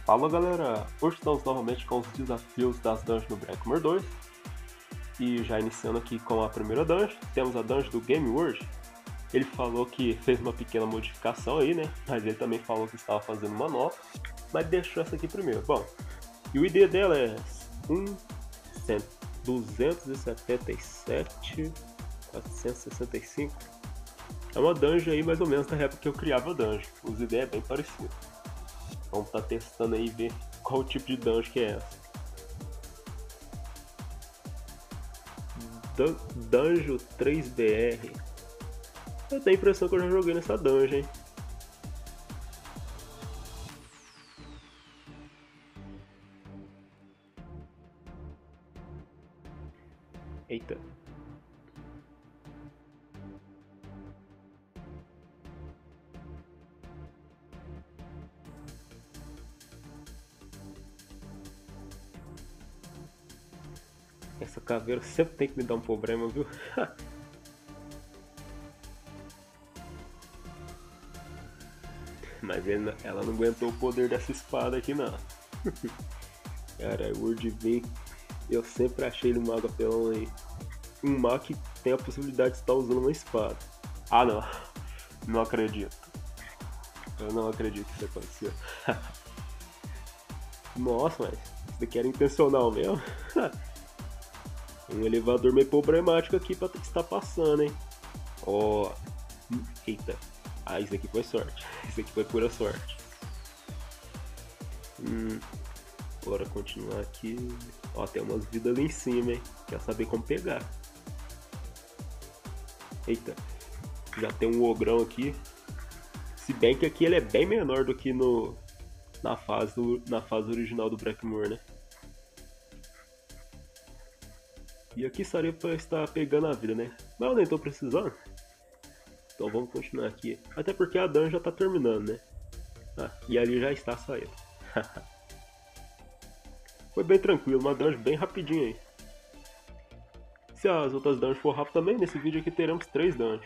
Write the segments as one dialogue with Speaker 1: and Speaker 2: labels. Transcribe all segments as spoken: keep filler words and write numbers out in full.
Speaker 1: Fala galera, hoje estamos novamente com os desafios das dungeons no Blackmore dois. E já iniciando aqui com a primeira dungeon, temos a dungeon do Game World. Ele falou que fez uma pequena modificação aí, né? Mas ele também falou que estava fazendo uma nova, mas deixou essa aqui primeiro. Bom, e o I D dela é um duzentos e setenta e sete quatrocentos e sessenta e cinco. É uma dungeon aí mais ou menos da época que eu criava dungeon. Os I D é bem parecido. Vamos estar tá testando aí e ver qual tipo de dungeon que é essa. Dun Dungeon três B R. Eu tenho a impressão que eu já joguei nessa dungeon, hein? Eita. Essa caveira sempre tem que me dar um problema, viu? Mas ele, ela não aguentou o poder dessa espada aqui, não. Cara, o Urdvin, eu sempre achei ele um mago apelão aí. Um mago que tem a possibilidade de estar usando uma espada. Ah, não. Não acredito. Eu não acredito que isso aconteceu. Nossa, mas isso daqui era intencional mesmo? Um elevador meio problemático aqui pra estar passando, hein? Ó, oh. Eita. Ah, isso aqui foi sorte. Isso aqui foi pura sorte. Hum, bora continuar aqui. Ó, tem umas vidas ali em cima, hein? Quer saber como pegar. Eita. Já tem um ogrão aqui. Se bem que aqui ele é bem menor do que no na fase, do, na fase original do Blackmore, né? E aqui estaria para estar pegando a vida, né? Mas eu nem tô precisando. Então vamos continuar aqui. Até porque a dungeon já tá terminando, né? Ah, e ali já está saindo. Foi bem tranquilo, uma dungeon bem rapidinha aí. Se as outras dungeons for rápido também, nesse vídeo aqui teremos três dungeons.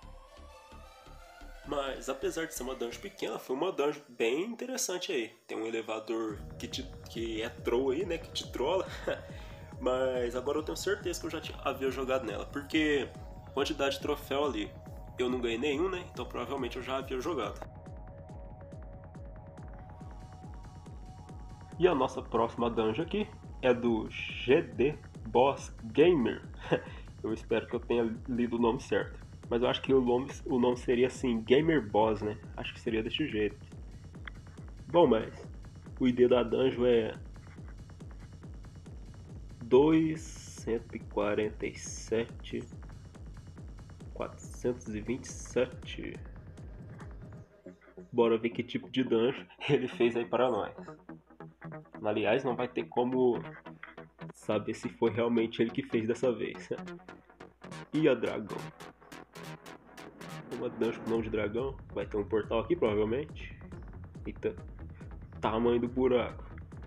Speaker 1: Mas apesar de ser uma dungeon pequena, foi uma dungeon bem interessante aí. Tem um elevador que, te, que é troll aí, né? Que te trola. Mas agora eu tenho certeza que eu já havia jogado nela, porque quantidade de troféu ali eu não ganhei nenhum, né? Então provavelmente eu já havia jogado. E a nossa próxima dungeon aqui é do G D Boss Gamer. Eu espero que eu tenha lido o nome certo. Mas eu acho que o nome, o nome seria assim, Gamer Boss, né? Acho que seria desse jeito. Bom, mas o I D da dungeon é dois cento e quarenta e sete quatrocentos e vinte e sete. Bora ver que tipo de dungeon ele fez aí para nós. Aliás, não vai ter como saber se foi realmente ele que fez dessa vez. E a dragão? Uma dungeon com nome de dragão. Vai ter um portal aqui provavelmente. Eita, tamanho do buraco.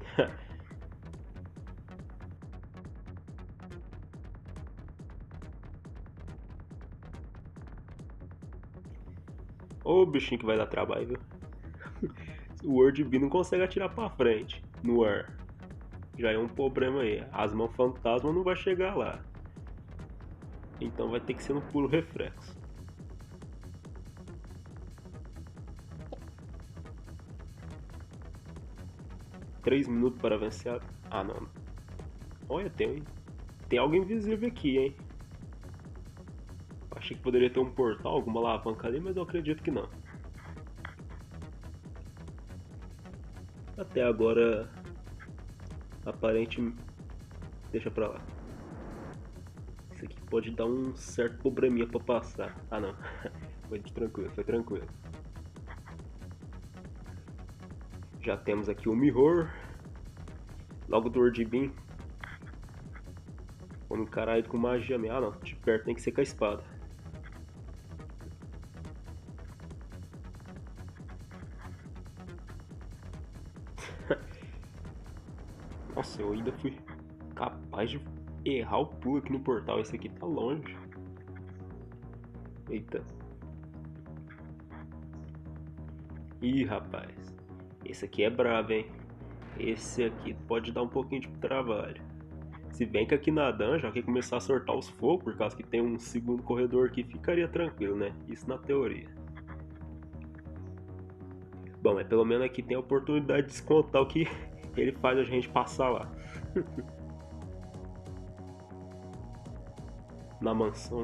Speaker 1: Ô bichinho que vai dar trabalho, viu? O Word V não consegue atirar pra frente no ar. Já é um problema aí. As mãos fantasma não vai chegar lá. Então vai ter que ser no puro reflexo. três minutos para vencer. Ah não. Olha, tem, tem algo invisível aqui, hein? Achei que poderia ter um portal, alguma alavanca ali, mas eu acredito que não. Até agora, aparente, deixa pra lá. Isso aqui pode dar um certo probleminha pra passar. Ah não, foi tranquilo, foi tranquilo. Já temos aqui o Mirror. Logo do Urdvin. Vamos encarar ele com magia mesmo. Ah não, de perto tem que ser com a espada. Nossa, eu ainda fui capaz de errar o pulo aqui no portal. Esse aqui tá longe. Eita. Ih, rapaz. Esse aqui é brabo, hein? esse aqui pode dar um pouquinho de trabalho. Se bem que aqui na dungeon, aqui começar a soltar os fogos, por causa que tem um segundo corredor aqui, ficaria tranquilo, né? Isso na teoria. Bom, mas pelo menos aqui tem a oportunidade de descontar o que ele faz a gente passar lá. Na mansão.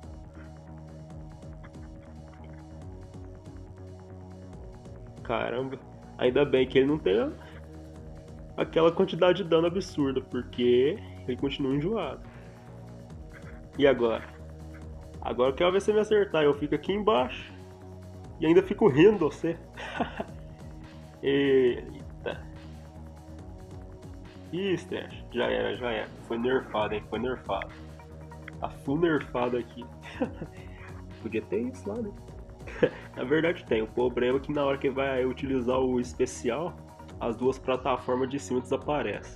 Speaker 1: Caramba, ainda bem que ele não tem aquela quantidade de dano absurda, porque ele continua enjoado. E agora? Agora eu quero ver se me acertar. Eu fico aqui embaixo e ainda fico rindo de você. Eita. Ih, Strash, já era, já era. Foi nerfado, hein? Foi nerfado. Tá full nerfado aqui. Podia ter isso lá, né? Na verdade tem. O problema é que na hora que vai utilizar o especial, as duas plataformas de cima desaparecem.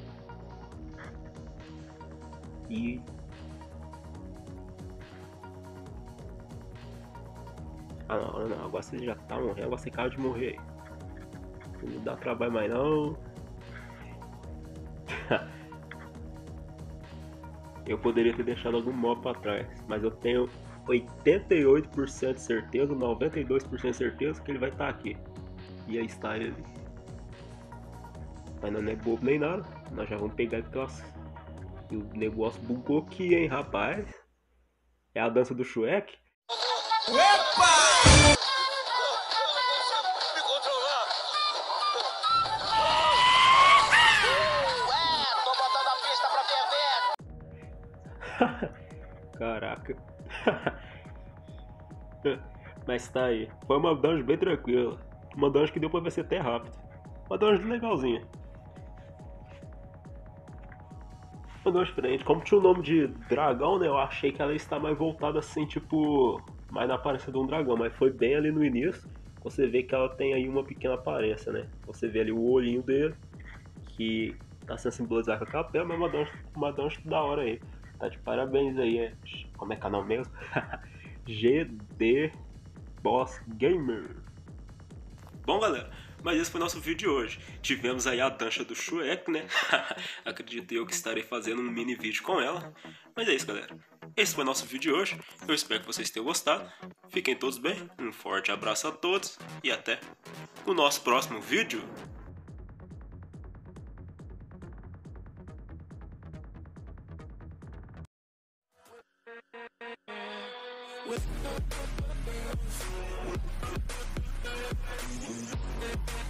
Speaker 1: E... Ah não, não, agora você já tá morrendo, agora você acaba de morrer. Não dá trabalho mais não. Eu poderia ter deixado algum mob pra trás, mas eu tenho oitenta e oito por cento de certeza, noventa e dois por cento de certeza que ele vai estar aqui. E aí está ele. Mas não é bobo nem nada, nós já vamos pegar aquelas... E o negócio bugou aqui, hein, rapaz. É a dança do Shrek.
Speaker 2: Epa! Me controlar! Ué, tô botando a pista pra ferver!
Speaker 1: Caraca. Mas tá aí. Foi uma dungeon bem tranquila. Uma dungeon que deu pra vencer até rápido. Uma dungeon legalzinha. Uma dungeon diferente. Como tinha o nome de dragão, né? Eu achei que ela ia estar mais voltada assim, tipo... mais na aparência de um dragão. Mas foi bem ali no início. Você vê que ela tem aí uma pequena aparência, né? Você vê ali o olhinho dele. Que tá sendo simbolizado com a capela. Mas uma dungeon, uma dungeon da hora aí. Tá de parabéns aí, é... Como é canal mesmo? G D Boss Gamer. Bom, galera, mas esse foi o nosso vídeo de hoje. Tivemos aí a dança do Shrek, né? Acredito eu que estarei fazendo um mini vídeo com ela. Mas é isso, galera. Esse foi o nosso vídeo de hoje. Eu espero que vocês tenham gostado. Fiquem todos bem. Um forte abraço a todos. E até o nosso próximo vídeo. With